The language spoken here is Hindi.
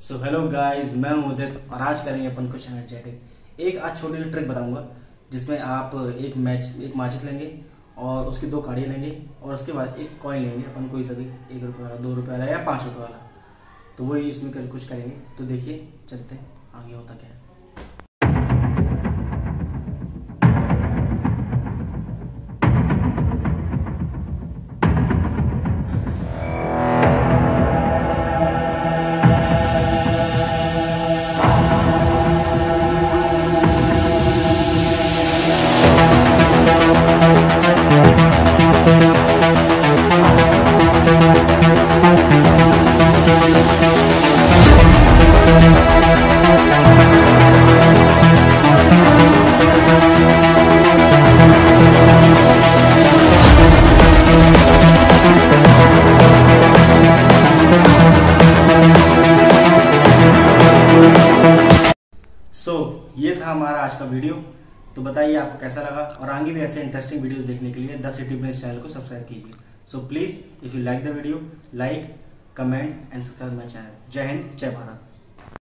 सो हेलो गाइस, मैं हूं उदित और आज करेंगे अपन कुछ एनर्जेटिक। एक आज छोटी सी ट्रिक बताऊंगा जिसमें आप एक माचिस लेंगे और उसकी 2 काड़ियाँ लेंगे और उसके बाद एक कॉइन लेंगे अपन कोई सा भी, 1 रुपये वाला, 2 रुपये वाला या 5 रुपये वाला। तो वही इसमें कुछ करेंगे। तो देखिए, चलते हैं आगे होता क्या है। ये था हमारा आज का वीडियो। तो बताइए आपको कैसा लगा, और आगे भी ऐसे इंटरेस्टिंग वीडियोस देखने के लिए द सिटी प्रिंस चैनल को सब्सक्राइब कीजिए। So please if you like the video, like, comment and subscribe my channel. जय हिंद, जय भारत।